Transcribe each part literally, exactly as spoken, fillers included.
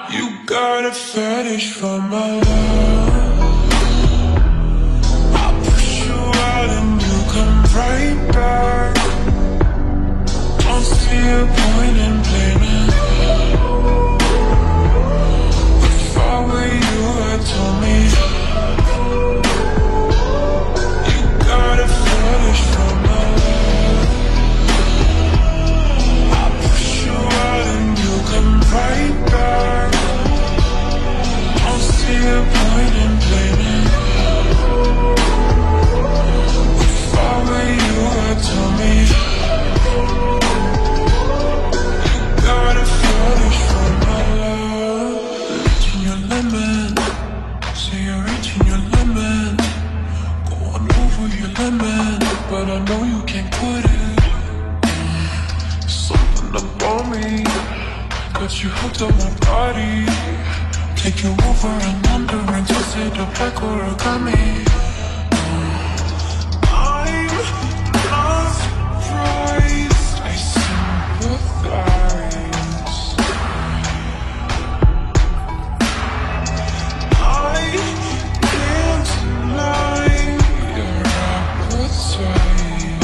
You got a fetish for my love. I push you out and you come right back. Don't see a point in blaming. If I were you, I'd tell me. You got a fetish for my love. I push you out and you come right back. Don't see a point in blaming. If I were you, I'd tell me. You got a fetish for my love. Reaching your limit, say you're reaching your limit. Going over your limit, but I know you can't put it. Something about me got you hooked on my body. Take you over and under and twist it up like origami. I'm not surprised, I sympathize. I can't deny your appetite.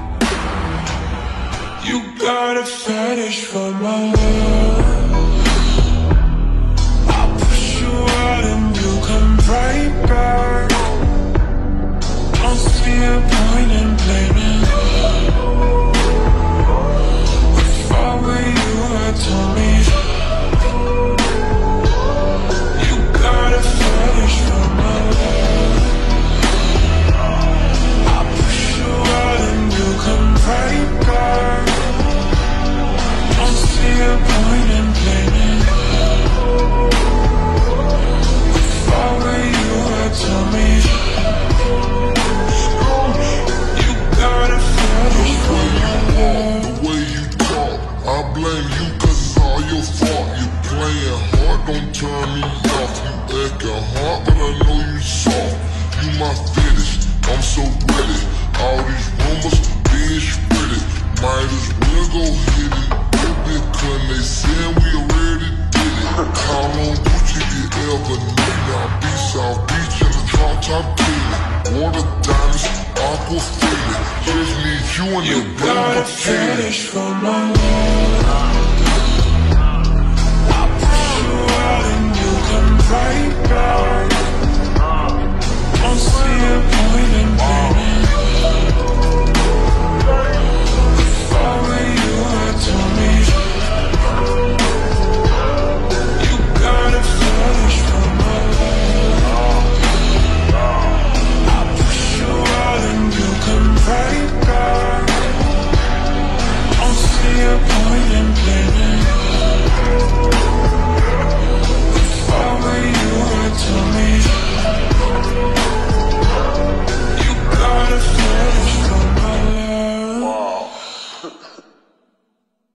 You got a fetish for my love. And you come right back. Don't see a point in blaming. If I were you, I'd tell me. You got a fetish for my love. I push you out and you come right back. Don't see a point in blaming. Tell me, you got a fetish for my love. The way you talk, I blame you cause it's all your fault. You playing hard, don't turn me off. You acting hard, but I know you soft. You my fetish, I'm so ready. All these rumors being spreaded. Might as well go hit it. It cause they said we already did it. How long Gucci you ever need? Now be South Beach in the drop top cleaning. Water diamonds, aqua feeling. Just need you in You the got a fetish for my love.